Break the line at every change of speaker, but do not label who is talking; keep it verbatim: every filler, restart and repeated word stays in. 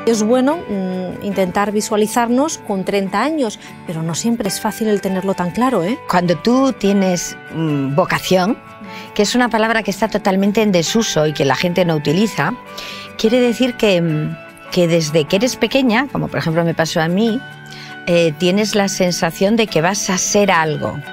Es bueno mmm, intentar visualizarnos con treinta años, pero no siempre es fácil el tenerlo tan claro, ¿eh?
Cuando tú tienes mmm, vocación, que es una palabra que está totalmente en desuso y que la gente no utiliza, quiere decir que, que desde que eres pequeña, como por ejemplo me pasó a mí, eh, tienes la sensación de que vas a ser algo.